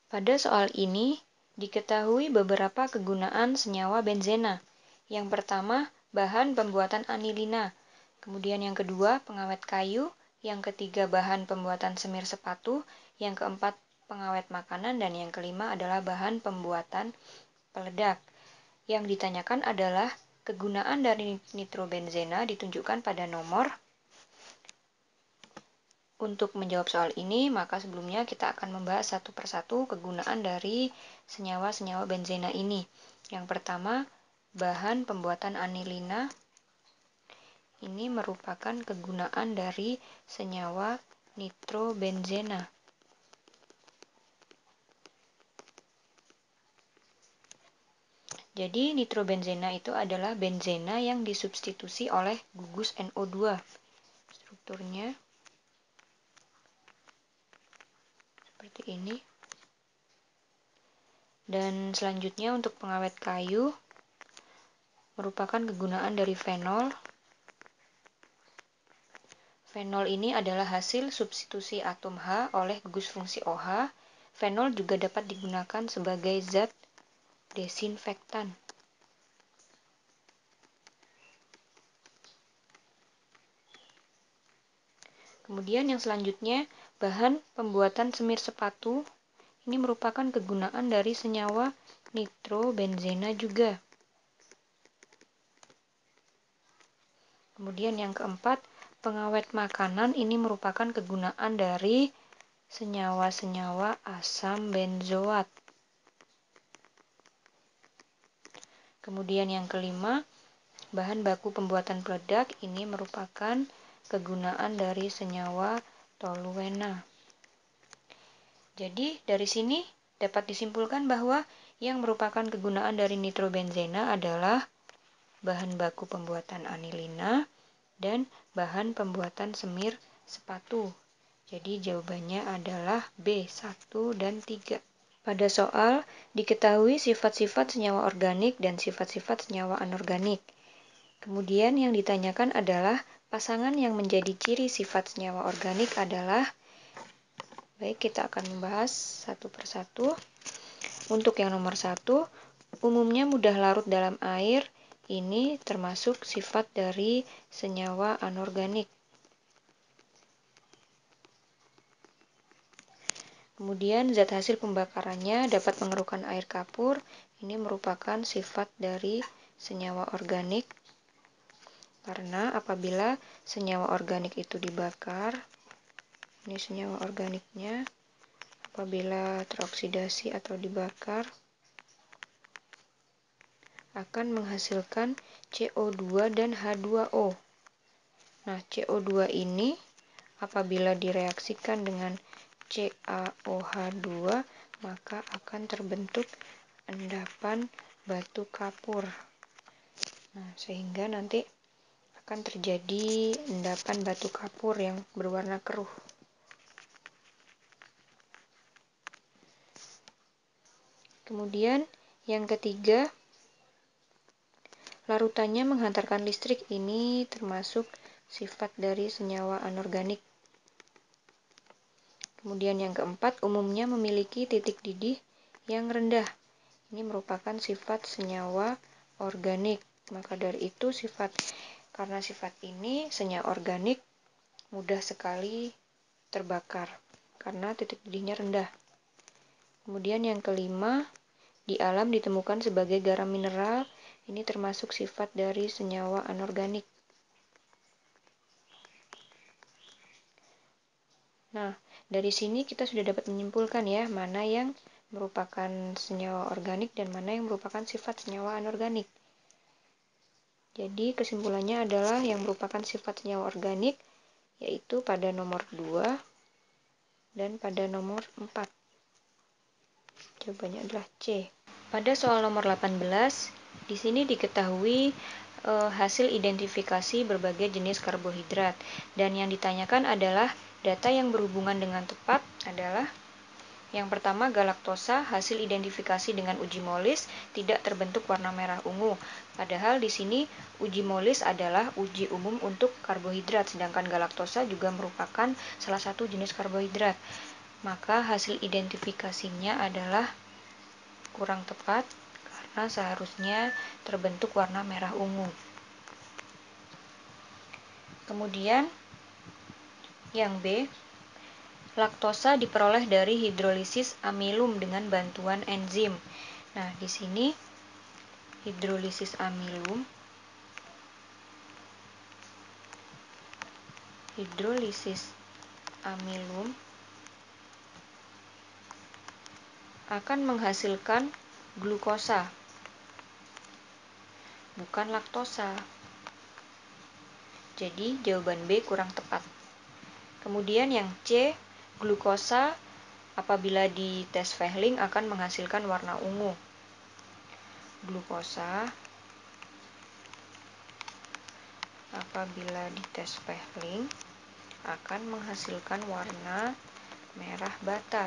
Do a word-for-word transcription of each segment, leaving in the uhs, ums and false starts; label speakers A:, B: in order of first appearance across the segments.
A: Pada soal ini, diketahui beberapa kegunaan senyawa benzena. Yang pertama, bahan pembuatan anilina. Kemudian yang kedua, pengawet kayu. Yang ketiga, bahan pembuatan semir sepatu. Yang keempat, pengawet makanan. Dan yang kelima adalah bahan pembuatan peledak. Yang ditanyakan adalah kegunaan dari nitrobenzena ditunjukkan pada nomor. Untuk menjawab soal ini, maka sebelumnya kita akan membahas satu persatu kegunaan dari senyawa-senyawa benzena ini. Yang pertama, bahan pembuatan anilina. Ini merupakan kegunaan dari senyawa nitrobenzena. Jadi nitrobenzena itu adalah benzena yang disubstitusi oleh gugus N O dua. Strukturnya seperti ini. Dan selanjutnya untuk pengawet kayu merupakan kegunaan dari fenol. Fenol ini adalah hasil substitusi atom H oleh gugus fungsi OH. Fenol juga dapat digunakan sebagai zat desinfektan. Kemudian yang selanjutnya, bahan pembuatan semir sepatu. Ini merupakan kegunaan dari senyawa nitrobenzena juga. Kemudian yang keempat, pengawet makanan. Ini merupakan kegunaan dari senyawa-senyawa asam benzoat. Kemudian yang kelima, bahan baku pembuatan peledak. Ini merupakan kegunaan dari senyawa toluena. Jadi dari sini dapat disimpulkan bahwa yang merupakan kegunaan dari nitrobenzena adalah bahan baku pembuatan anilina dan bahan pembuatan semir sepatu. Jadi jawabannya adalah B, satu dan tiga. Pada soal, diketahui sifat-sifat senyawa organik dan sifat-sifat senyawa anorganik. Kemudian yang ditanyakan adalah pasangan yang menjadi ciri sifat senyawa organik adalah, baik kita akan membahas satu persatu. Untuk yang nomor satu, umumnya mudah larut dalam air. Ini termasuk sifat dari senyawa anorganik. Kemudian zat hasil pembakarannya dapat mengeruhkan air kapur. Ini merupakan sifat dari senyawa organik. Karena apabila senyawa organik itu dibakar, ini senyawa organiknya, apabila teroksidasi atau dibakar, akan menghasilkan C O dua dan H dua O. Nah, C O dua ini apabila direaksikan dengan C A O H dua, maka akan terbentuk endapan batu kapur. Nah, sehingga nanti akan terjadi endapan batu kapur yang berwarna keruh. Kemudian yang ketiga, larutannya menghantarkan listrik. Ini termasuk sifat dari senyawa anorganik. Kemudian yang keempat, umumnya memiliki titik didih yang rendah. Ini merupakan sifat senyawa organik. Maka dari itu sifat karena sifat ini senyawa organik mudah sekali terbakar karena titik didihnya rendah. Kemudian yang kelima, di alam ditemukan sebagai garam mineral. Ini termasuk sifat dari senyawa anorganik. Nah, dari sini kita sudah dapat menyimpulkan ya, mana yang merupakan senyawa organik dan mana yang merupakan sifat senyawa anorganik. Jadi kesimpulannya adalah yang merupakan sifat senyawa organik yaitu pada nomor dua dan pada nomor empat. Jawabannya adalah C. Pada soal nomor delapan belas, di sini diketahui e, hasil identifikasi berbagai jenis karbohidrat. Dan yang ditanyakan adalah data yang berhubungan dengan tepat adalah yang pertama, galaktosa, hasil identifikasi dengan uji molis tidak terbentuk warna merah ungu. Padahal di sini uji molis adalah uji umum untuk karbohidrat, sedangkan galaktosa juga merupakan salah satu jenis karbohidrat. maka hasil identifikasinya adalah kurang tepat karena seharusnya terbentuk warna merah ungu. Kemudian yang B, laktosa diperoleh dari hidrolisis amilum dengan bantuan enzim. Nah, di sini hidrolisis amilum hidrolisis amilum akan menghasilkan glukosa, bukan laktosa. Jadi jawaban B kurang tepat. Kemudian yang C, glukosa apabila di tes Fehling akan menghasilkan warna ungu. Glukosa apabila di tes Fehling akan menghasilkan warna merah bata.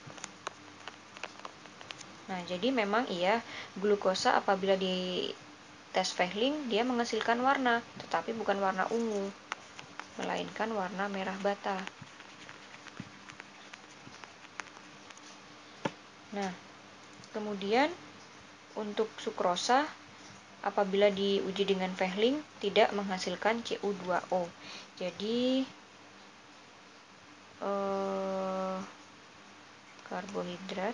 A: Nah, jadi memang iya, glukosa apabila di tes Fehling dia menghasilkan warna, tetapi bukan warna ungu, melainkan warna merah bata. Nah, kemudian untuk sukrosa apabila diuji dengan Fehling tidak menghasilkan C U dua O. Jadi eh, karbohidrat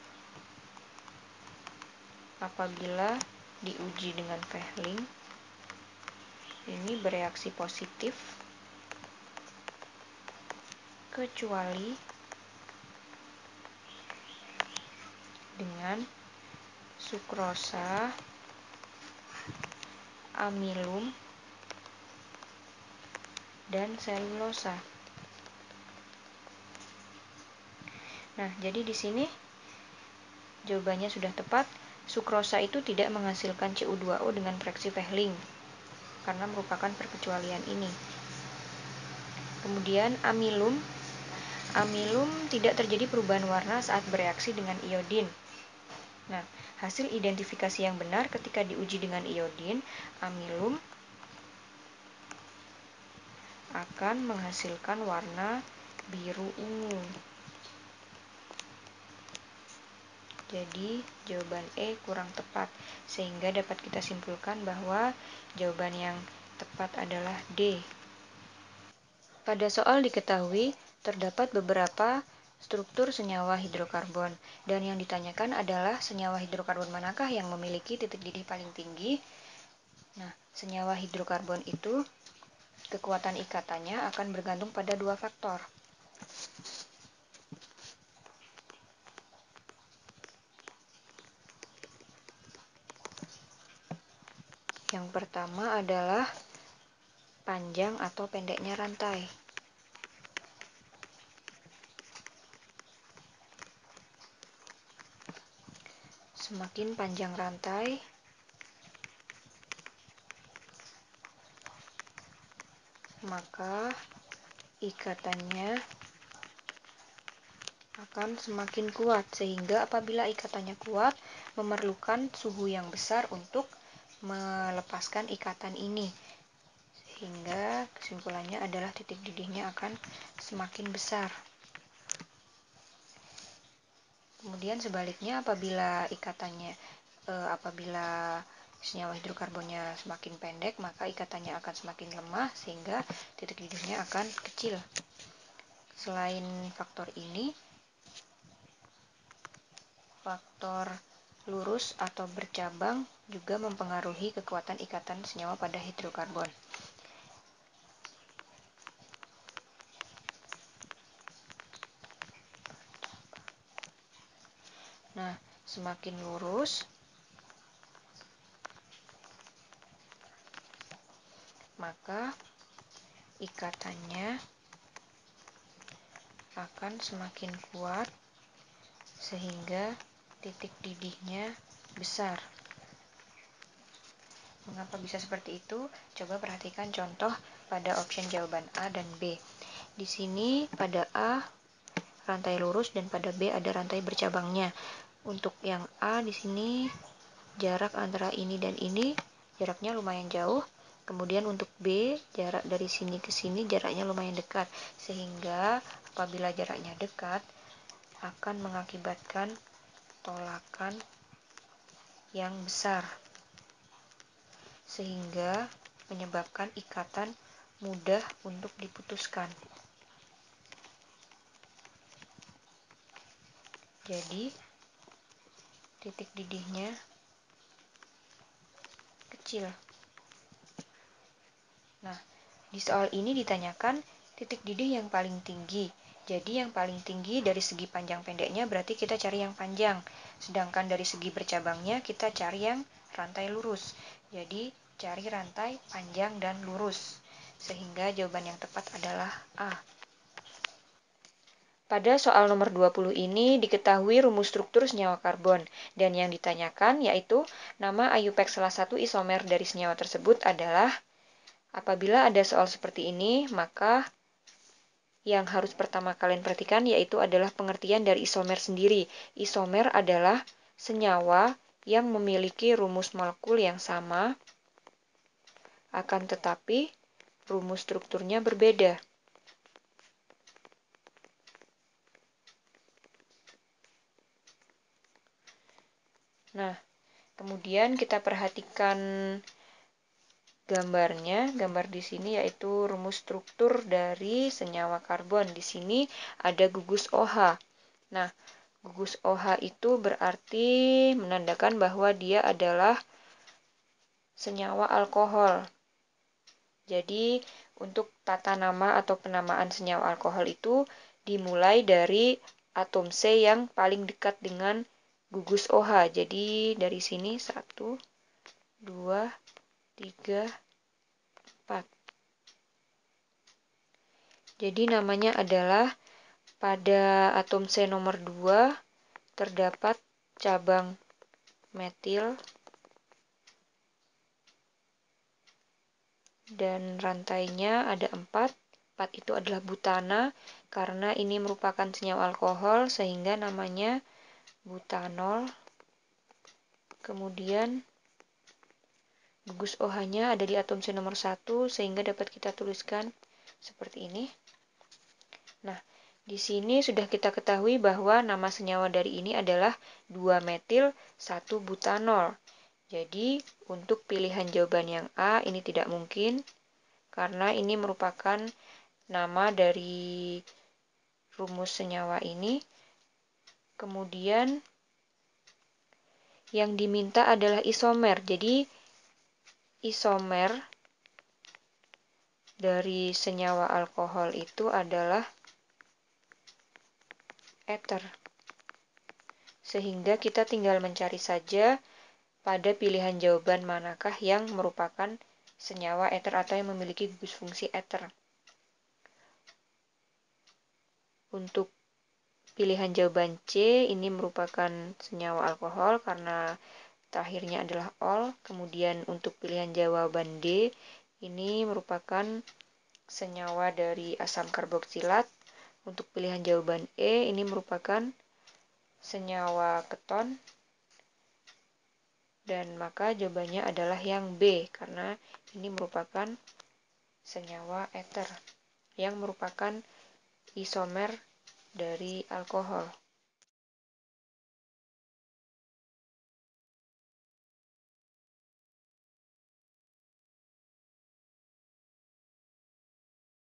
A: apabila diuji dengan Fehling ini bereaksi positif kecuali dengan sukrosa, amilum, dan selulosa. Nah, jadi di sini jawabannya sudah tepat. Sukrosa itu tidak menghasilkan C U dua O dengan fraksi Fehling karena merupakan perkecualian ini. Kemudian amilum amilum tidak terjadi perubahan warna saat bereaksi dengan iodin. Nah, hasil identifikasi yang benar ketika diuji dengan iodin, amilum akan menghasilkan warna biru ungu. Jadi, jawaban E kurang tepat, sehingga dapat kita simpulkan bahwa jawaban yang tepat adalah D. Pada soal diketahui, terdapat beberapa struktur senyawa hidrokarbon, dan yang ditanyakan adalah senyawa hidrokarbon manakah yang memiliki titik didih paling tinggi. Nah, senyawa hidrokarbon itu kekuatan ikatannya akan bergantung pada dua faktor. Yang pertama adalah panjang atau pendeknya rantai. Semakin panjang rantai, maka ikatannya akan semakin kuat, sehingga apabila ikatannya kuat, memerlukan suhu yang besar untuk melepaskan ikatan ini, sehingga kesimpulannya adalah titik didihnya akan semakin besar. Kemudian sebaliknya, apabila ikatannya eh, apabila senyawa hidrokarbonnya semakin pendek, maka ikatannya akan semakin lemah sehingga titik didihnya akan kecil. Selain faktor ini, faktor lurus atau bercabang juga mempengaruhi kekuatan ikatan senyawa pada hidrokarbon. Nah, semakin lurus, maka ikatannya akan semakin kuat sehingga titik didihnya besar. Mengapa bisa seperti itu? Coba perhatikan contoh pada option jawaban A dan B. Di sini pada A rantai lurus dan pada B ada rantai bercabangnya. Untuk yang A di sini jarak antara ini dan ini jaraknya lumayan jauh. Kemudian untuk B, jarak dari sini ke sini jaraknya lumayan dekat. Sehingga apabila jaraknya dekat, akan mengakibatkan tolakan yang besar, sehingga menyebabkan ikatan mudah untuk diputuskan. Jadi, titik didihnya kecil. Nah, di soal ini ditanyakan titik didih yang paling tinggi. Jadi yang paling tinggi dari segi panjang pendeknya berarti kita cari yang panjang. Sedangkan dari segi bercabangnya kita cari yang rantai lurus. Jadi cari rantai panjang dan lurus. Sehingga jawaban yang tepat adalah A. Pada soal nomor dua puluh ini diketahui rumus struktur senyawa karbon, dan yang ditanyakan yaitu nama I U P A C salah satu isomer dari senyawa tersebut adalah. Apabila ada soal seperti ini, maka yang harus pertama kalian perhatikan yaitu adalah pengertian dari isomer sendiri. Isomer adalah senyawa yang memiliki rumus molekul yang sama, akan tetapi rumus strukturnya berbeda. Nah, kemudian kita perhatikan gambarnya. Gambar di sini yaitu rumus struktur dari senyawa karbon. Di sini ada gugus OH. Nah, gugus OH itu berarti menandakan bahwa dia adalah senyawa alkohol. Jadi, untuk tata nama atau penamaan senyawa alkohol itu dimulai dari atom C yang paling dekat dengan gugus OH. Jadi, dari sini satu, dua, tiga, empat. Jadi, namanya adalah pada atom C nomor dua terdapat cabang metil dan rantainya ada empat. empat itu adalah butana karena ini merupakan senyawa alkohol sehingga namanya butanol. Kemudian gugus OH-nya ada di atom C nomor satu sehingga dapat kita tuliskan seperti ini. Nah, di sini sudah kita ketahui bahwa nama senyawa dari ini adalah dua metil satu butanol. Jadi, untuk pilihan jawaban yang A ini tidak mungkin karena ini merupakan nama dari rumus senyawa ini. Kemudian yang diminta adalah isomer. Jadi isomer dari senyawa alkohol itu adalah ether. Sehingga kita tinggal mencari saja pada pilihan jawaban manakah yang merupakan senyawa ether atau yang memiliki gugus fungsi ether. Untuk pilihan jawaban C, ini merupakan senyawa alkohol karena terakhirnya adalah ol. Kemudian untuk pilihan jawaban D, ini merupakan senyawa dari asam karboksilat. Untuk pilihan jawaban E, ini merupakan senyawa keton. Dan maka jawabannya adalah yang B, karena ini merupakan senyawa ether yang merupakan isomer dari alkohol.